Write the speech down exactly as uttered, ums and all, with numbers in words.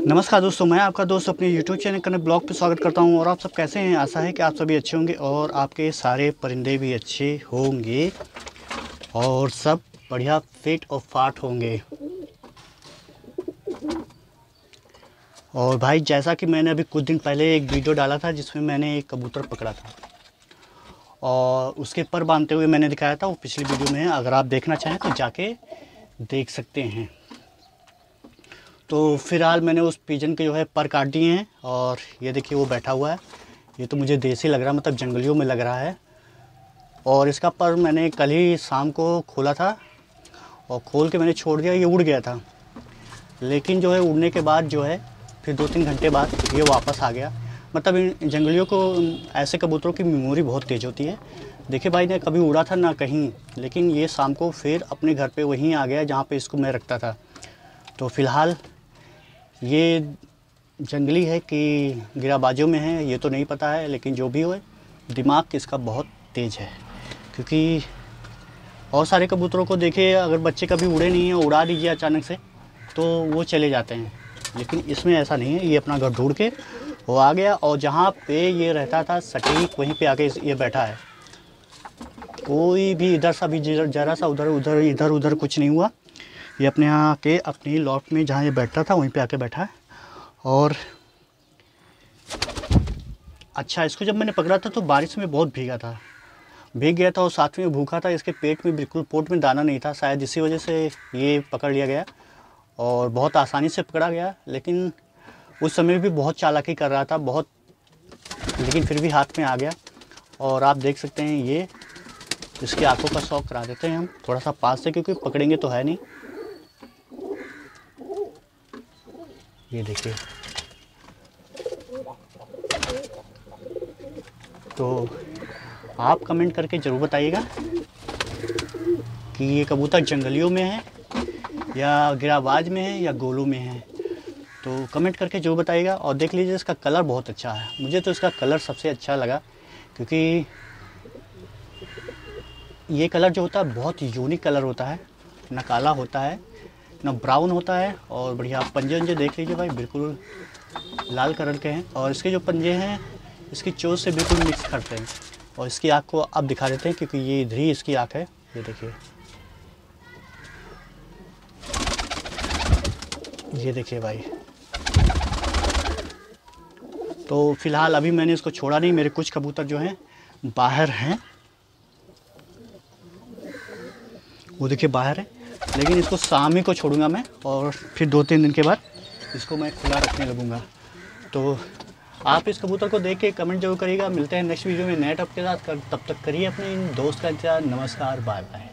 नमस्कार दोस्तों, मैं आपका दोस्त अपने यूट्यूब चैनल कनेक्ट ब्लॉग पे स्वागत करता हूं। और आप सब कैसे हैं? आशा है कि आप सभी अच्छे होंगे और आपके सारे परिंदे भी अच्छे होंगे और सब बढ़िया फिट और फाट होंगे। और भाई, जैसा कि मैंने अभी कुछ दिन पहले एक वीडियो डाला था जिसमें मैंने एक कबूतर पकड़ा था और उसके पर बांधते हुए मैंने दिखाया था, वो पिछली वीडियो में है। अगर आप देखना चाहें तो जाके देख सकते हैं। तो फ़िलहाल मैंने उस पिजन के जो है पर काट दिए हैं और ये देखिए वो बैठा हुआ है। ये तो मुझे देसी लग रहा है, मतलब जंगलियों में लग रहा है। और इसका पर मैंने कल ही शाम को खोला था और खोल के मैंने छोड़ दिया। ये उड़ गया था, लेकिन जो है उड़ने के बाद जो है फिर दो तीन घंटे बाद ये वापस आ गया। मतलब इन जंगलियों को, ऐसे कबूतरों की मेमोरी बहुत तेज़ होती है। देखिए भाई, ने कभी उड़ा था ना कहीं, लेकिन ये शाम को फिर अपने घर पे वहीं आ गया जहाँ पे इसको मैं रखता था। तो फ़िलहाल ये जंगली है कि गिराबाजों में है ये तो नहीं पता है, लेकिन जो भी हो, दिमाग इसका बहुत तेज़ है। क्योंकि और सारे कबूतरों को देखिए, अगर बच्चे कभी उड़े नहीं हैं, उड़ा दीजिए अचानक से तो वो चले जाते हैं, लेकिन इसमें ऐसा नहीं है। ये अपना घर ढूंढ के वो आ गया और जहाँ पे ये रहता था सटीक वहीं पे आके ये बैठा है। कोई भी इधर सा भी जरा सा उधर उधर इधर उधर कुछ नहीं हुआ। ये अपने यहाँ आके अपनी लॉफ्ट में जहाँ ये बैठता था वहीं पे आके बैठा है। और अच्छा, इसको जब मैंने पकड़ा था तो बारिश में बहुत भीगा था, भीग गया था और साथ में भूखा था। इसके पेट में बिल्कुल, पोट में दाना नहीं था, शायद इसी वजह से ये पकड़ लिया गया और बहुत आसानी से पकड़ा गया। लेकिन उस समय भी बहुत चालाकी कर रहा था बहुत, लेकिन फिर भी हाथ में आ गया। और आप देख सकते हैं, ये इसकी आंखों का शौक करा देते हैं हम थोड़ा सा पास से, क्योंकि पकड़ेंगे तो है नहीं। ये देखिए, तो आप कमेंट करके ज़रूर बताइएगा कि ये कबूतर जंगलियों में है या गिराबाज में है या गोलू में है। तो कमेंट करके ज़रूर बताइएगा। और देख लीजिए, इसका कलर बहुत अच्छा है। मुझे तो इसका कलर सबसे अच्छा लगा, क्योंकि ये कलर जो होता है बहुत यूनिक कलर होता है। ना काला होता है ना ब्राउन होता है। और बढ़िया पंजे वंजे देख लीजिए भाई, बिल्कुल लाल कलर के हैं। और इसके जो पंजे हैं, इसकी चोंच से बिल्कुल मिक्स करते हैं। और इसकी आँख को अब दिखा देते हैं, क्योंकि ये इधर ही इसकी आँख है। ये देखिए, ये देखिए भाई। तो फ़िलहाल अभी मैंने इसको छोड़ा नहीं। मेरे कुछ कबूतर जो हैं बाहर हैं, वो देखिए बाहर है। लेकिन इसको शाम ही को छोड़ूंगा मैं, और फिर दो तीन दिन के बाद इसको मैं खुला रखने लगूंगा। तो आप इस कबूतर को देख के कमेंट जरूर करिएगा। मिलते हैं नेक्स्ट वीडियो में नए टॉपिक के साथ। तब तक करिए अपने इन दोस्त का इंतजार। नमस्कार, बाय बाय।